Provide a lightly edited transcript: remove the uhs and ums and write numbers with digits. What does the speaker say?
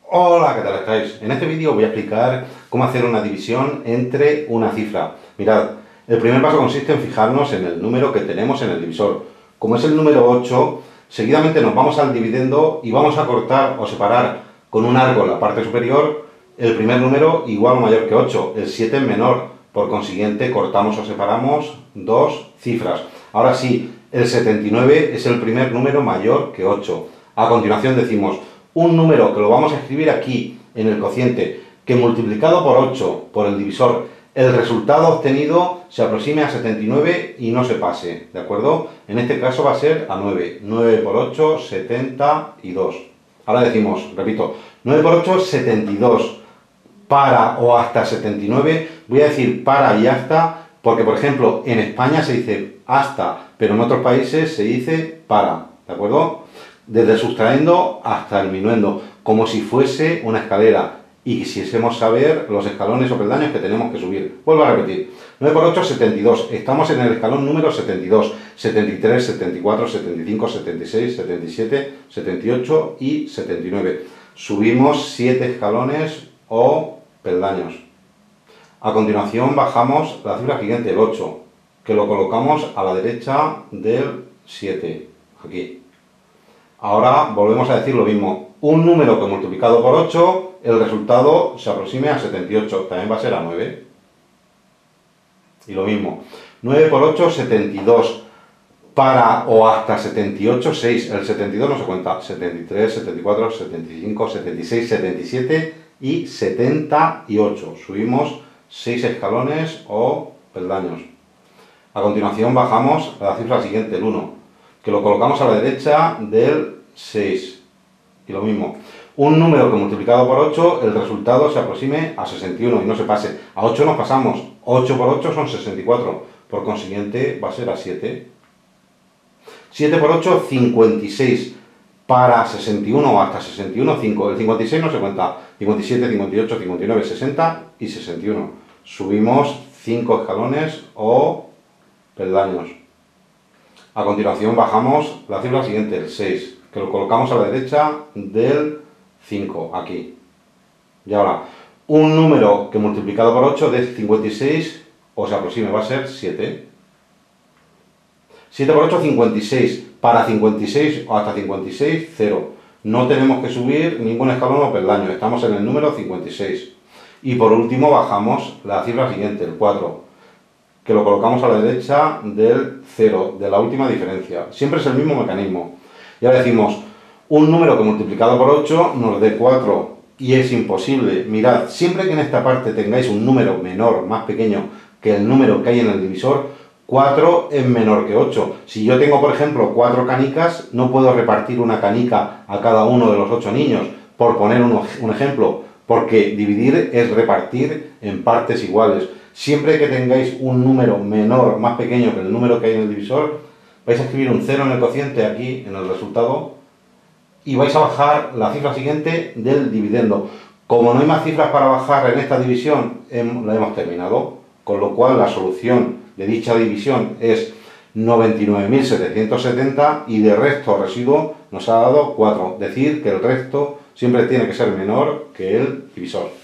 Hola, ¿qué tal estáis? En este vídeo voy a explicar cómo hacer una división entre una cifra. Mirad, el primer paso consiste en fijarnos en el número que tenemos en el divisor. Como es el número 8, seguidamente nos vamos al dividendo y vamos a cortar o separar con un arco en la parte superior el primer número igual o mayor que 8. El 7 es menor, por consiguiente cortamos o separamos dos cifras. Ahora sí, el 79 es el primer número mayor que 8. A continuación decimos un número que lo vamos a escribir aquí en el cociente, que multiplicado por 8 por el divisor, el resultado obtenido se aproxime a 79 y no se pase, ¿de acuerdo? En este caso va a ser a 9. 9 por 8, 72. Ahora decimos, repito, 9 por 8, 72. Para o hasta 79, voy a decir para y hasta, porque por ejemplo en España se dice hasta, pero en otros países se dice para, ¿de acuerdo? Desde el sustraendo hasta el minuendo, como si fuese una escalera y quisiésemos saber los escalones o peldaños que tenemos que subir. Vuelvo a repetir, 9 por 8, 72, estamos en el escalón número 72, 73, 74, 75, 76, 77, 78 y 79. Subimos 7 escalones o peldaños. A continuación bajamos la cifra siguiente, el 8, que lo colocamos a la derecha del 7, aquí. Ahora volvemos a decir lo mismo, un número que multiplicado por 8, el resultado se aproxime a 78, también va a ser a 9. Y lo mismo, 9 por 8, 72, para o hasta 78, 6, el 72 no se cuenta, 73, 74, 75, 76, 77 y 78, subimos 6 escalones o peldaños. A continuación bajamos a la cifra siguiente, el 1, que lo colocamos a la derecha del 6. Y lo mismo, un número que multiplicado por 8, el resultado se aproxime a 61 y no se pase. A 8 nos pasamos, 8 por 8 son 64, por consiguiente va a ser a 7. 7 por 8, 56. Para 61 o hasta 61, 5. El 56 no se cuenta. 57, 58, 59, 60 y 61. Subimos 5 escalones o peldaños. A continuación bajamos la cifra siguiente, el 6, que lo colocamos a la derecha del 5, aquí. Y ahora, un número que multiplicado por 8 de 56, o se aproxime, va a ser 7. 7 por 8, 56. Para 56 o hasta 56, 0. No tenemos que subir ningún escalón o peldaño, estamos en el número 56. Y por último bajamos la cifra siguiente, el 4, que lo colocamos a la derecha del 0, de la última diferencia. Siempre es el mismo mecanismo. Y ahora decimos, un número que multiplicado por 8 nos dé 4, y es imposible. Mirad, siempre que en esta parte tengáis un número menor, más pequeño que el número que hay en el divisor, 4 es menor que 8. Si yo tengo, por ejemplo, 4 canicas, no puedo repartir una canica a cada uno de los 8 niños, por poner un ejemplo, porque dividir es repartir en partes iguales. Siempre que tengáis un número menor, más pequeño que el número que hay en el divisor, vais a escribir un 0 en el cociente aquí, en el resultado, y vais a bajar la cifra siguiente del dividendo. Como no hay más cifras para bajar en esta división, la hemos terminado, con lo cual la solución de dicha división es 99.770 y de resto residuo nos ha dado 4. Decir que el resto siempre tiene que ser menor que el divisor.